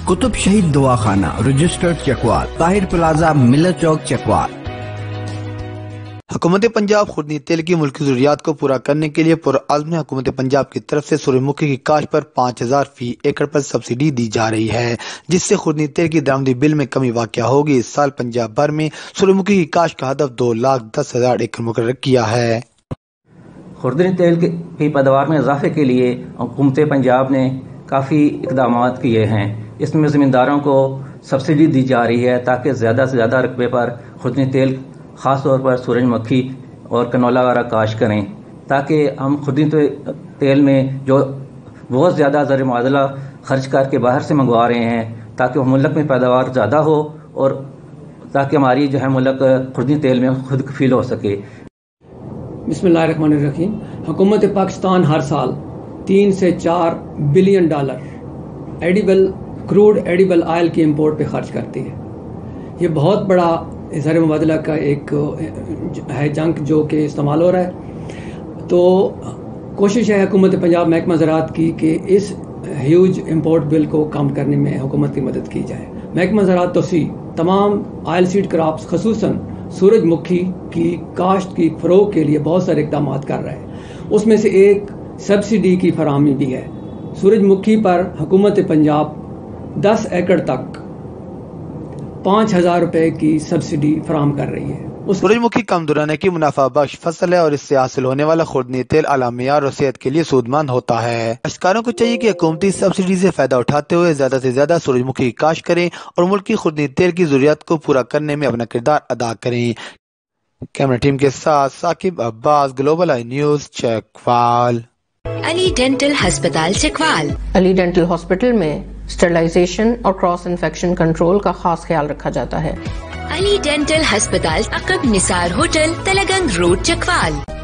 Qutub Shaheed Dawakhana registered Chakwal, Tahir plaza Millat Chowk Chakwal. حکومت پنجاب خوردنی تیل کی ملکی ضروریات کو پورا کرنے کے لیے پرعزم ہے۔ حکومت پنجاب کی طرف سے سورج مکھی کی کاشت پر 5000 فی ایکڑ پر سبسڈی دی جا رہی ہے، جس سے خوردنی تیل کی درآمدی بل میں کمی واقع ہوگی۔ اس سال پنجاب بھر میں سورج مکھی کی کاشت کا ہدف 2,10,000 ایکڑ مقرر کیا ہے۔ خوردنی تیل کی پیداوار میں اضافے کے لیے حکومت پنجاب نے کافی اقدامات کیے ہیں۔ اس میں زمینداروں کو سبسڈی دی جا رہی ہے تاکہ زیادہ سے زیادہ رقبے پر خوردنی تیل خاص طور پر سورج مکھی اور کنولا وغیرہ کاشت کریں، تاکہ ہم خوردنی تیل میں جو بہت زیادہ زر معادلہ خرچ کر کے باہر سے منگوا رہے ہیں تاکہ ملک میں پیداوار زیادہ ہو اور تاکہ ہماری جو ہے ملک خوردنی تیل میں خود کفیل ہو سکے۔ بسم اللہ الرحمن الرحیم۔ حکومت پاکستان ہر سال 3 سے 4 billion dollar crude edible oil کی امپورٹ پہ خرچ کرتی ہے۔ یہ بہت بڑا زر مبادلہ کا ایک ہے جنگ جو کہ استعمال ہو رہا ہے، تو کوشش ہے حکومت پنجاب محکمہ زراعت کی کہ اس ہیوج امپورٹ بل کو کم کرنے میں حکومت کی مدد کی جائے۔ محکمہ زراعت توسیع تمام آئل سیڈ کراپس خصوصاً سورج مکھی کی کاشت کی فروغ کے لیے بہت سارے اقدامات کر رہا ہے۔ اس میں سے ایک سبسڈی کی فراہمی بھی ہے۔ سورج مکھی پر حکومت پنجاب 10 ایکڑ تک 5,000 روپے کی سبسڈی فراہم کر رہی ہے۔ سورج مکھی کم دورانیہ کی منافع بخش فصل ہے اور اس سے حاصل ہونے والا خوردنی تیل اعلیٰ معیار اور صحت کے لیے سود مند ہوتا ہے۔ کاشتکاروں کو چاہیے کہ حکومتی سبسڈی سے فائدہ اٹھاتے ہوئے زیادہ سے زیادہ سورج مکھی کی کاشت کریں اور ملک کی خوردنی تیل کی ضروریات کو پورا کرنے میں اپنا کردار ادا کریں۔ کیمرہ ٹیم کے ساتھ Saqib Abbas, global I news, Chakwal. Ali dental ہسپتال چکوال۔ علی ڈینٹل ہاسپٹل میں اسٹرلائزیشن اور کراس انفیکشن کنٹرول کا خاص خیال رکھا جاتا ہے۔ علی ڈینٹل ہسپتال عقب نثار ہوٹل، تلگنگ روڈ، چکوال۔